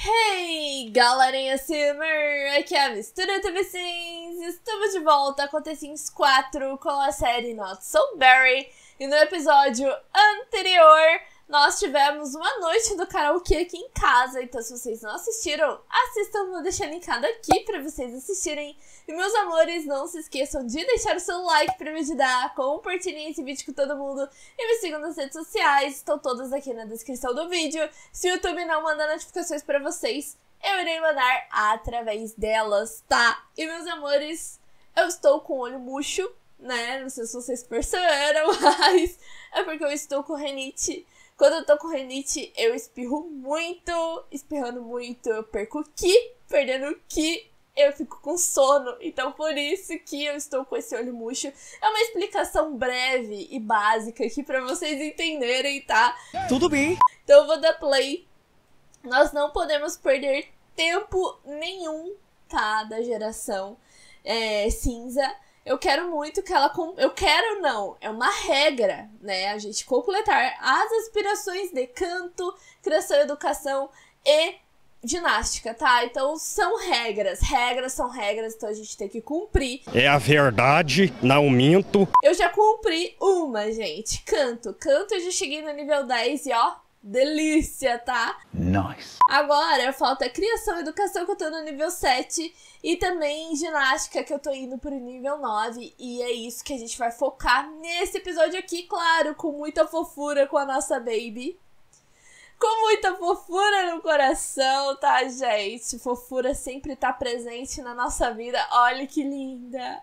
Hey, galerinha Simmer! Aqui é a Mistura TV Sims. Estamos de volta com The Sims 4 com a série Not So Berry. E no episódio anterior, nós tivemos uma noite do karaokê aqui em casa. Então se vocês não assistiram, assistam, vou deixar linkado aqui pra vocês assistirem. E meus amores, não se esqueçam de deixar o seu like pra me ajudar, compartilhem esse vídeo com todo mundo e me sigam nas redes sociais, estão todas aqui na descrição do vídeo. Se o YouTube não mandar notificações pra vocês, eu irei mandar através delas, tá? E meus amores, eu estou com o olho murcho, né? Não sei se vocês perceberam, mas é porque eu estou com rinite. Quando eu tô com rinite, eu espirro muito, espirrando muito, eu perco o ki, perdendo o ki, eu fico com sono. Então por isso que eu estou com esse olho murcho. É uma explicação breve e básica aqui pra vocês entenderem, tá? Tudo bem. Então eu vou dar play. Nós não podemos perder tempo nenhum, tá? Da geração cinza. Eu quero muito que ela... Eu quero não, é uma regra, né? A gente completar as aspirações de canto, criação, educação e ginástica, tá? Então são regras. Regras são regras, então a gente tem que cumprir. É a verdade, não minto. Eu já cumpri uma, gente. Canto eu já cheguei no nível 10 e ó, delícia, tá? Nice. Agora falta criação e educação, que eu tô no nível 7. E também ginástica, que eu tô indo pro nível 9. E é isso que a gente vai focar nesse episódio aqui, claro, com muita fofura com a nossa baby. Com muita fofura no coração, tá, gente? Fofura sempre tá presente na nossa vida. Olha que linda!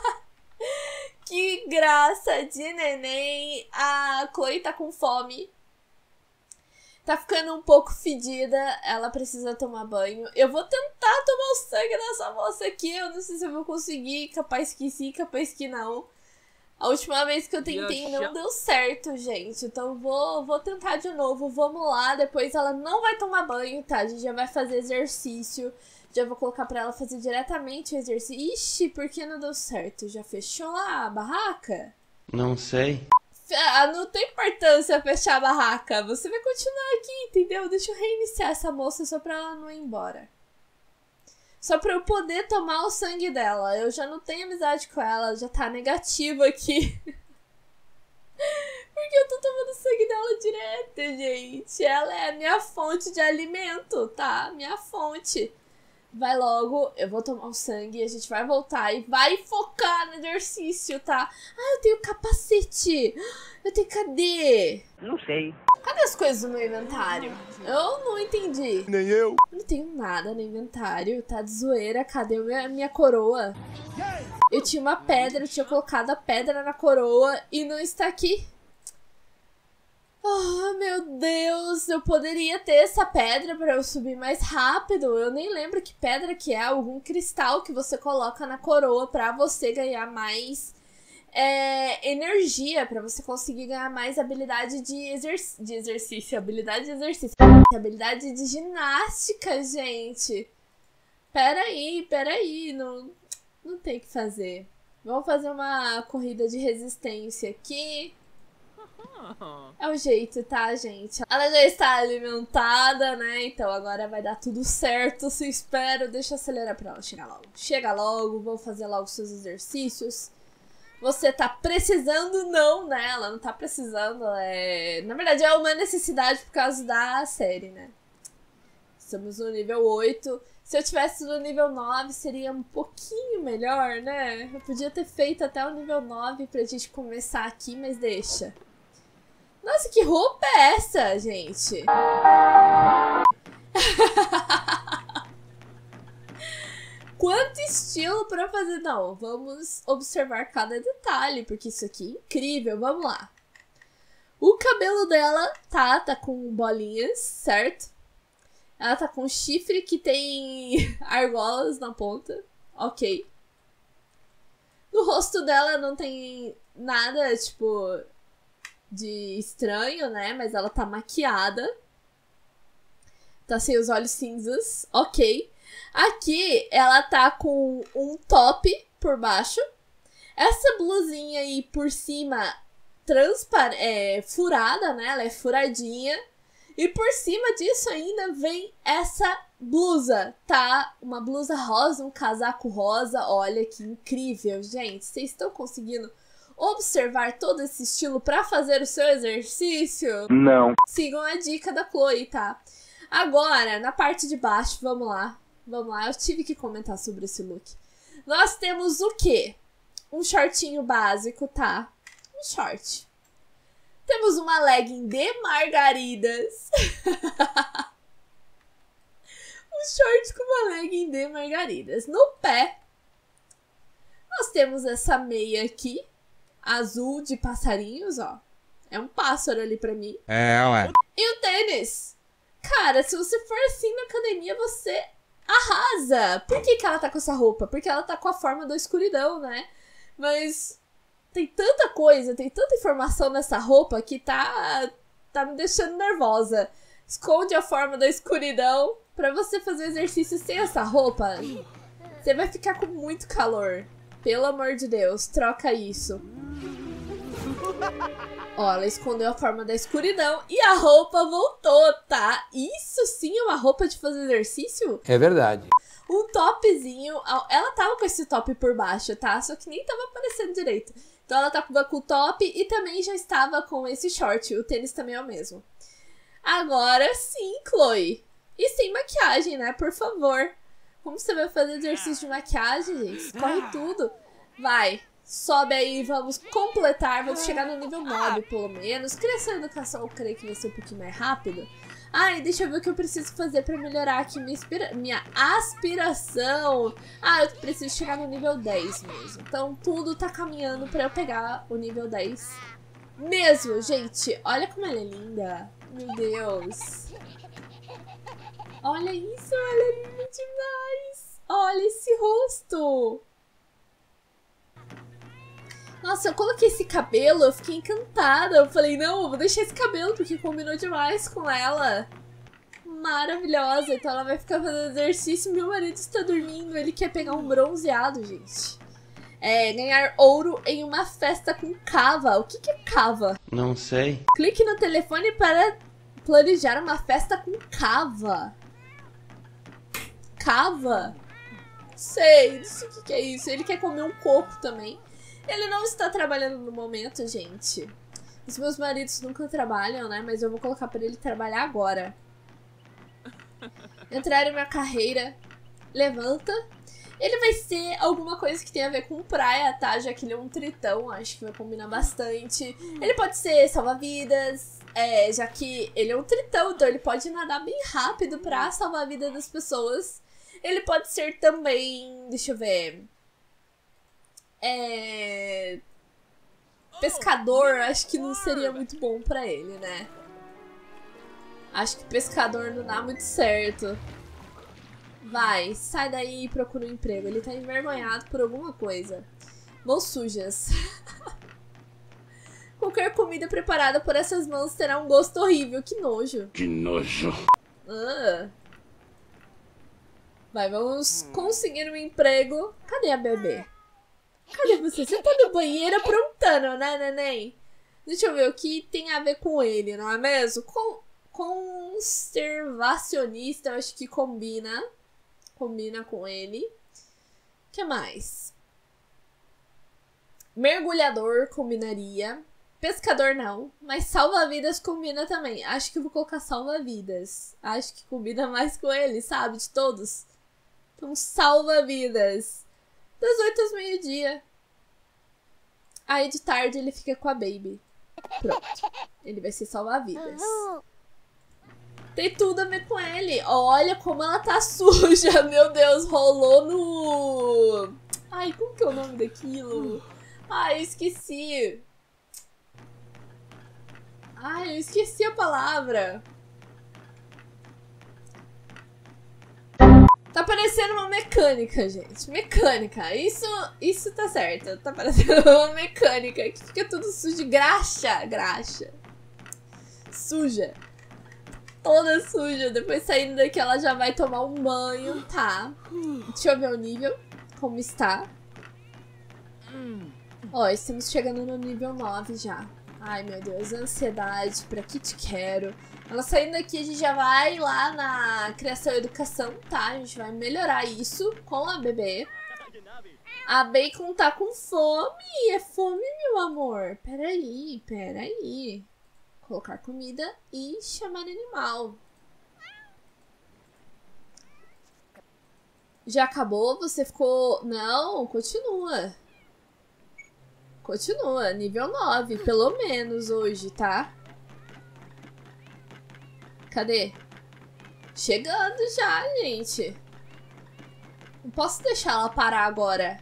Que graça de neném! A Chloe tá com fome. Tá ficando um pouco fedida, ela precisa tomar banho. Eu vou tentar tomar o sangue dessa moça aqui, eu não sei se eu vou conseguir, capaz que sim, capaz que não. A última vez que eu tentei não deu certo, gente, então vou tentar de novo, vamos lá. Depois ela não vai tomar banho, tá? A gente já vai fazer exercício, já vou colocar pra ela fazer diretamente o exercício. Ixi, por que não deu certo? Já fechou lá a barraca? Não sei. Não tem importância fechar a barraca. Você vai continuar aqui, entendeu? Deixa eu reiniciar essa moça só pra ela não ir embora. Só pra eu poder tomar o sangue dela. Eu já não tenho amizade com ela, já tá negativo aqui. Porque eu tô tomando sangue dela direto, gente. Ela é a minha fonte de alimento, tá? Minha fonte. Vai logo, eu vou tomar o sangue e a gente vai voltar e vai focar no exercício, tá? Ah, eu tenho capacete. Eu tenho, cadê? Não sei. Cadê as coisas do meu inventário? Eu não entendi. Nem eu. Eu não tenho nada no inventário, tá de zoeira. Cadê a minha coroa? Eu tinha uma pedra, eu tinha colocado a pedra na coroa e não está aqui. Oh, meu Deus, eu poderia ter essa pedra pra eu subir mais rápido. Eu nem lembro que pedra que é, algum cristal que você coloca na coroa pra você ganhar mais energia, pra você conseguir ganhar mais habilidade de exercício, habilidade de exercício, habilidade de ginástica, gente. Peraí, não tem o que fazer. Vamos fazer uma corrida de resistência aqui. É o jeito, tá, gente? Ela já está alimentada, né? Então agora vai dar tudo certo, se espero. Deixa eu acelerar pra ela chegar logo. Chega logo, vou fazer logo seus exercícios. Você tá precisando? Não, né? Ela não tá precisando. Na verdade é uma necessidade por causa da série, né? Estamos no nível 8. Se eu tivesse no nível 9 seria um pouquinho melhor, né? Eu podia ter feito até o nível 9 pra gente começar aqui, mas deixa. Nossa, que roupa é essa, gente? Quanto estilo pra fazer? Não, vamos observar cada detalhe, porque isso aqui é incrível. Vamos lá. O cabelo dela tá com bolinhas, certo? Ela tá com chifre que tem argolas na ponta. Ok. No rosto dela não tem nada, tipo, de estranho, né? Mas ela tá maquiada. Tá sem os olhos cinzas. Ok. Aqui ela tá com um top por baixo. Essa blusinha aí por cima furada, né? Ela é furadinha. E por cima disso ainda vem essa blusa, tá? Uma blusa rosa, um casaco rosa. Olha que incrível, gente. Vocês estão conseguindo observar todo esse estilo pra fazer o seu exercício? Não. Sigam a dica da Chloe, tá? Agora, na parte de baixo, vamos lá. Vamos lá, eu tive que comentar sobre esse look. Nós temos o quê? Um shortinho básico, tá? Um short. Temos uma legging de margaridas. Um short com uma legging de margaridas. No pé, nós temos essa meia aqui, azul de passarinhos, ó. É um pássaro ali pra mim. Ué. E o tênis. Cara, se você for assim na academia, você arrasa. Por que ela tá com essa roupa? Porque ela tá com a forma da escuridão, né? Mas tem tanta coisa, tem tanta informação nessa roupa que tá me deixando nervosa. Esconde a forma da escuridão pra você fazer exercício sem essa roupa. Você vai ficar com muito calor. Pelo amor de Deus, troca isso. Ó, ela escondeu a forma da escuridão e a roupa voltou, tá? Isso sim é uma roupa de fazer exercício? É verdade. Um topzinho. Ela tava com esse top por baixo, tá? Só que nem tava aparecendo direito. Então ela tava com o top e também já estava com esse short. O tênis também é o mesmo. Agora sim, Chloe. E sem maquiagem, né? Por favor. Como você vai fazer exercício de maquiagem, gente? Escorre tudo. Vai. Sobe aí, vamos completar. Vamos chegar no nível 9, pelo menos. Criação e educação, eu creio que vai ser um pouquinho mais rápido. Ai, deixa eu ver o que eu preciso fazer pra melhorar aqui minha aspiração. Ah, eu preciso chegar no nível 10 mesmo. Então, tudo tá caminhando pra eu pegar o nível 10 mesmo, gente. Olha como ela é linda. Meu Deus. Olha isso, ela é linda demais. Olha esse rosto. Nossa, eu coloquei esse cabelo, eu fiquei encantada. Eu falei, não, eu vou deixar esse cabelo porque combinou demais com ela. Maravilhosa. Então ela vai ficar fazendo exercício. Meu marido está dormindo, ele quer pegar um bronzeado, gente. Ganhar ouro em uma festa com cava. O que é cava? Não sei. Clique no telefone para planejar uma festa com cava. Cava? Sei, não sei o que é isso. Ele quer comer um coco também. Ele não está trabalhando no momento, gente. Os meus maridos nunca trabalham, né? Mas eu vou colocar pra ele trabalhar agora. Entrar em minha carreira. Levanta. Ele vai ser alguma coisa que tem a ver com praia, tá? Já que ele é um tritão, acho que vai combinar bastante. Ele pode ser salva-vidas, já que ele é um tritão, então ele pode nadar bem rápido pra salvar a vida das pessoas. Ele pode ser também, deixa eu ver... pescador, acho que não seria muito bom pra ele, né? Acho que pescador não dá muito certo. Vai, sai daí e procura um emprego. Ele tá envergonhado por alguma coisa. Mãos sujas. Qualquer comida preparada por essas mãos terá um gosto horrível. Que nojo. Que nojo. Vai, vamos conseguir um emprego. Cadê a bebê? Cadê você? Você tá no banheiro aprontando, né, neném? Deixa eu ver o que tem a ver com ele, não é mesmo? Conservacionista, eu acho que combina. Combina com ele. O que mais? Mergulhador combinaria. Pescador não, mas salva-vidas combina também. Acho que eu vou colocar salva-vidas. Acho que combina mais com ele, sabe? De todos. Então, salva-vidas. Das 8 às meio-dia. Aí de tarde ele fica com a baby. Pronto. Ele vai ser salva-vidas. Tem tudo a ver com ele. Olha como ela tá suja. Meu Deus, rolou no... Ai, como que é o nome daquilo? Ai, eu esqueci. Ai, eu esqueci a palavra. Tá parecendo uma mecânica, gente. Mecânica. Isso tá certo. Tá parecendo uma mecânica. Que fica tudo sujo. Graxa. Suja. Toda suja. Depois saindo daqui, ela já vai tomar um banho, tá? Deixa eu ver o nível. Como está. Ó, estamos chegando no nível 9 já. Ai, meu Deus. Ansiedade. Pra que te quero? Ela saindo daqui, a gente já vai lá na criação e educação, tá? A gente vai melhorar isso com a bebê. A Bacon tá com fome. É fome, meu amor. Peraí. Colocar comida e chamar animal. Já acabou? Você ficou... Não, continua. Continua, nível 9, pelo menos hoje, tá? Cadê? Chegando já, gente. Não posso deixar ela parar agora.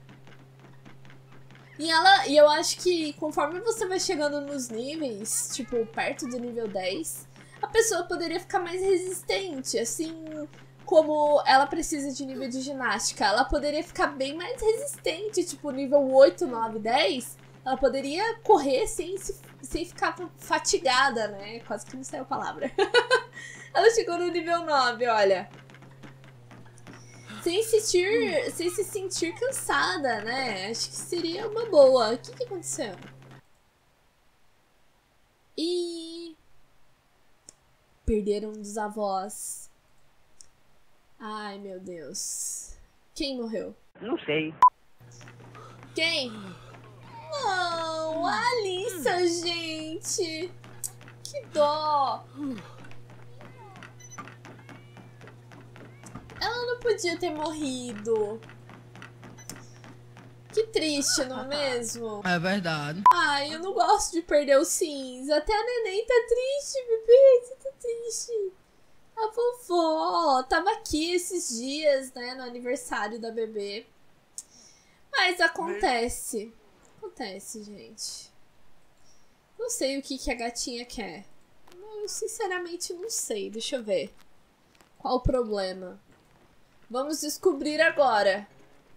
E eu acho que conforme você vai chegando nos níveis, tipo, perto do nível 10, a pessoa poderia ficar mais resistente, assim... Como ela precisa de nível de ginástica, ela poderia ficar bem mais resistente, tipo nível 8, 9, 10. Ela poderia correr sem ficar fatigada, né? Quase que não saiu a palavra. Ela chegou no nível 9, olha. Sem se sentir cansada, né? Acho que seria uma boa. O que aconteceu? E... perderam um dos avós. Ai, meu Deus. Quem morreu? Não sei. Quem? Não, a Alissa, gente. Que dó. Ela não podia ter morrido. Que triste, não é mesmo? É verdade. Ai, eu não gosto de perder os Sims. Até a neném tá triste, bebê. Você tá triste. A vovó tava aqui esses dias, né, no aniversário da bebê. Mas acontece. Acontece, gente. Não sei o que a gatinha quer. Eu sinceramente não sei. Deixa eu ver. Qual o problema? Vamos descobrir agora.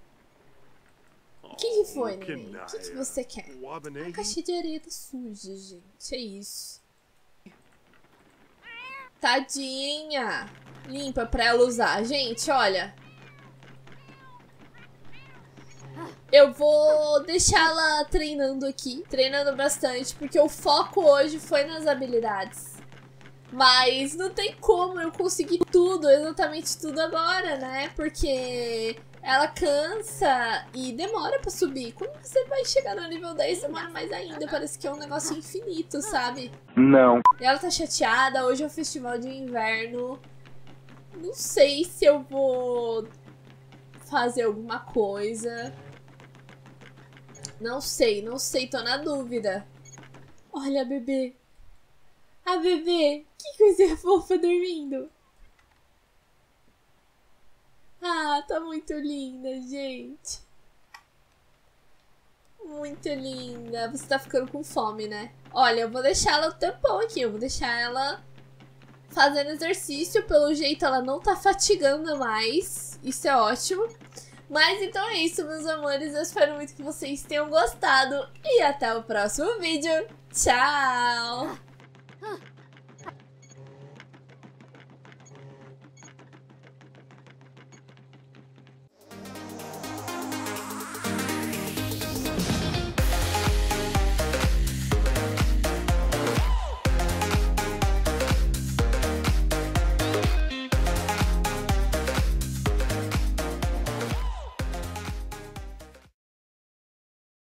O que foi, neném? O que você quer? A caixa de areia tá suja, gente. É isso. Tadinha. Limpa pra ela usar. Gente, olha. Eu vou deixar ela treinando aqui. Treinando bastante. Porque o foco hoje foi nas habilidades. Mas não tem como eu conseguir tudo, exatamente tudo agora, né? Porque ela cansa e demora pra subir. Quando você vai chegar no nível 10, demora mais ainda. Parece que é um negócio infinito, sabe? Não. E ela tá chateada. Hoje é o festival de inverno. Não sei se eu vou fazer alguma coisa. Não sei, tô na dúvida. Olha a bebê. A bebê. Que coisa fofa dormindo. Ah, tá muito linda, gente. Muito linda. Você tá ficando com fome, né? Olha, eu vou deixar ela o tempão aqui. Eu vou deixar ela fazendo exercício. Pelo jeito, ela não tá fatigando mais. Isso é ótimo. Mas então é isso, meus amores. Eu espero muito que vocês tenham gostado. E até o próximo vídeo. Tchau!